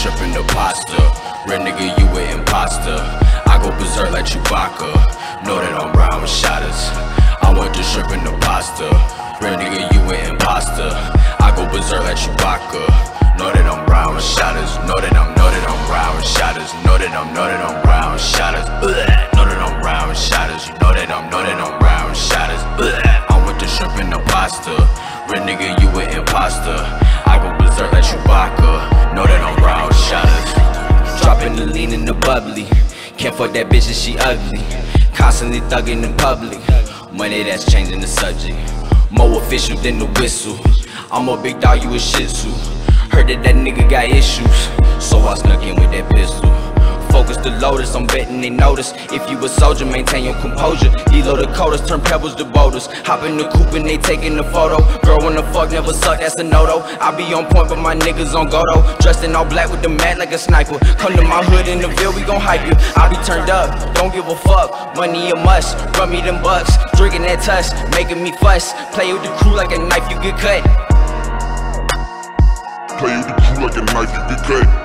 shrimp and the pasta. Real nigga, you an imposter. I go berserk like Chewbacca. Know that I'm round with Shottas. I want the shrimp and the pasta. Real nigga, you an imposter. I go berserk like Chewbacca. Know that I'm round with Shottas. Know that I'm round with Shottas. Know that I'm round with Shottas. Know that I'm round with Shottas. You know that I'm round with Shottas. I want the shrimp and the pasta. Real nigga, you an imposter. I go berserk like Chewbacca. Know that I'm round with Shottas. Dropping the lean in the bubbly. Can't fuck that bitch if she ugly. Constantly thugging in public. Money that's changing the subject. More official than the whistle. I'm a big dog, you a shih tzu. Heard that nigga got issues, so I snuck in with that pistol. Focus the lotus, I'm betting they notice. If you a soldier, maintain your composure. Elo the coders, turn pebbles to boulders. Hop in the coupe and they taking the photo. Girl wanna fuck, never suck, that's a no-no. I be on point, but my niggas on go-do. Dressed in all black with the mat like a sniper. Come to my hood in the Ville, we gon' hype you. I be turned up, don't give a fuck. Money a must, run me them bucks. Drinking that tuss, making me fuss. Play with the crew like a knife, you get cut. Play with the crew like a knife, you get cut.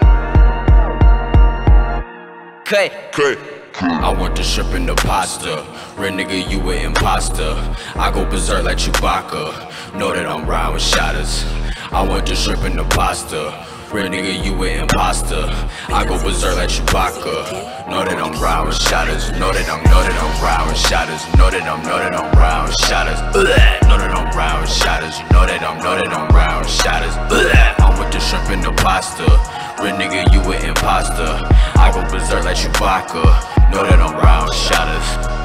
Cut. I want the shrimp and the pasta. Real nigga, you an imposter. I go berserk like Chewbacca. Know that I'm round with Shottas. I want the shrimp and the pasta. Real nigga, you an imposter. I go berserk like Chewbacca. Know that I'm round with Shottas. Know that I'm round with Shottas. Know that I'm round with Shottas. Know that I'm round with Shottas. You know that I'm round with Shottas. I want the shrimp and the pasta. Real nigga, you an imposter. I go berserk like Chewbacca. Know that I'm round with Shottas.